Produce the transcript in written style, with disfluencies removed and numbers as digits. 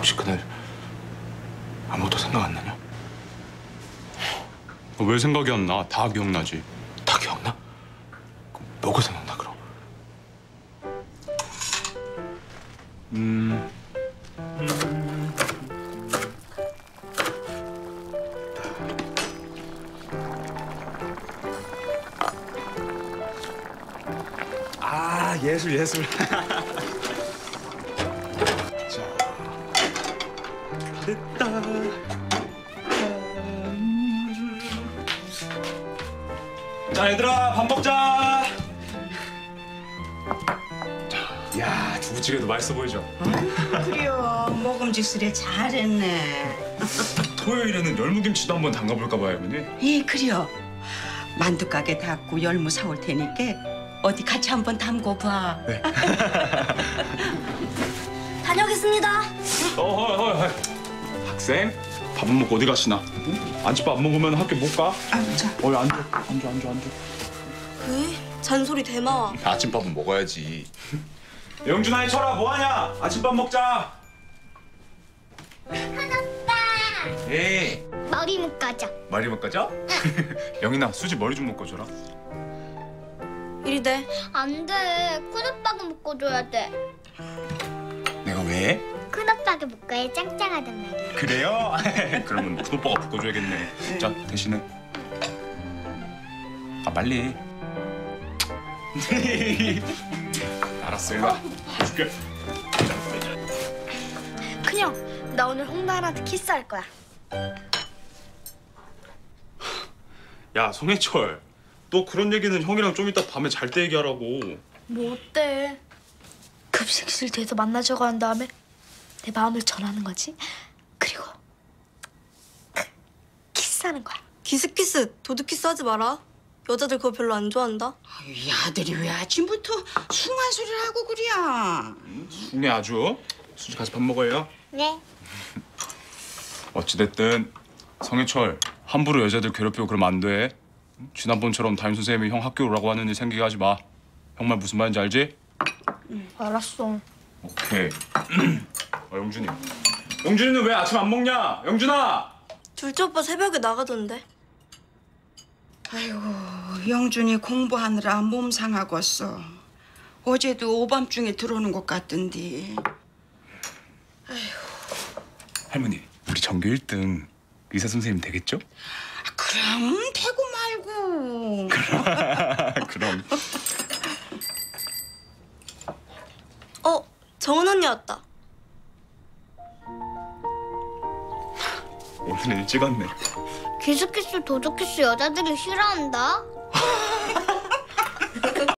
혹시 그날 아무것도 생각 안 나냐? 왜 생각이 안 나? 다 기억나지. 다 기억나? 그럼 뭐가 생각나 그럼? 아, 예술. 자, 됐다. 자, 얘들아, 밥 먹자. 야, 두부찌개도 맛있어 보이죠? 그래요. 먹음직스레 잘했네. 토요일에는 열무김치도 한번 담가볼까 봐요, 어머니. 예, 그래요. 만두 가게 닫고 열무 사올 테니까 어디 같이 한번 담궈봐. 네. 다녀오겠습니다. 어허. 학생, 밥은 먹고 어디 가시나? 응? 아침밥 안 먹으면 학교 못 가? 앉아. 앉아. 그 잔소리 대마와. 아침밥은 먹어야지. 영준아, 철아, 뭐하냐? 아침밥 먹자. 큰오빠 예. 머리 묶어줘. 머리 묶어줘? 영인아, 수지 머리 좀 묶어줘라. 이리 돼. 안돼, 큰오빠가 묶어줘야 돼. 내가 왜? 큰오빠가 묶어야 짱짱하단 말이야. 그래요? 그러면 큰오빠가 묶어줘야겠네. 자, 대신에. 아, 빨리. 알았어, 일로 와. 해줄게. 큰형, 나 오늘 홍나한테 키스할 거야. 야, 송해철. 너 그런 얘기는 형이랑 좀 이따 밤에 잘 때 얘기하라고. 뭐 어때? 급식실 뒤에서 만나자고 한 다음에 내 마음을 전하는 거지. 그리고 키스하는 거야. 키스키스, 도둑키스 하지 마라. 여자들 그거 별로 안 좋아한다. 이 아들이 왜 아침부터 숭한 소리를 하고 그래? 숭해 아주. 수지 가서 밥 먹어요. 네. 어찌됐든 성해철, 함부로 여자들 괴롭히고 그러면 안 돼. 지난번처럼 담임선생님이 형 학교 오라고 하는 일 생기게 하지 마. 형 말 무슨 말인지 알지? 알았어. 오케이. 영준이. 영준이는 왜 아침 안 먹냐? 영준아! 둘째 오빠 새벽에 나가던데. 아이고, 영준이 공부하느라 몸 상하겠어. 어제도 오밤중에 들어오는 것 같던데. 할머니, 우리 전교 1등 의사 선생님 되겠죠? 아, 그럼 되고 말고. 그럼. 정은 언니 왔다. 오늘은 일찍 왔네. 키스키스 도둑키스 여자들이 싫어한다.